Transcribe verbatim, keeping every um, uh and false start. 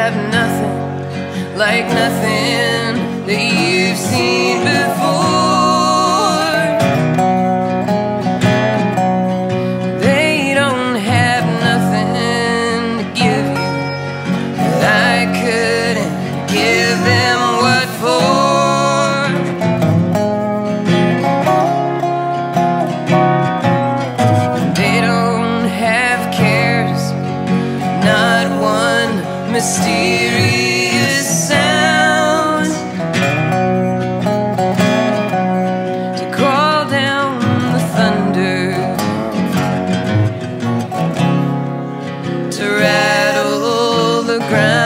have nothing like nothing that you've seen before. They don't have nothing to give you that I couldn't give them. What for? They don't have cares, not one mysterious sound to call down the thunder, to rattle the ground.